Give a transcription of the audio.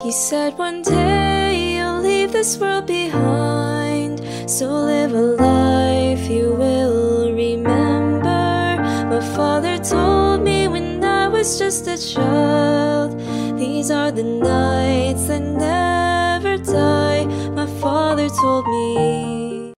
He said one day you'll leave this world behind, so live a life you will remember. My father told me when I was just a child, these are the nights that never die. My father told me.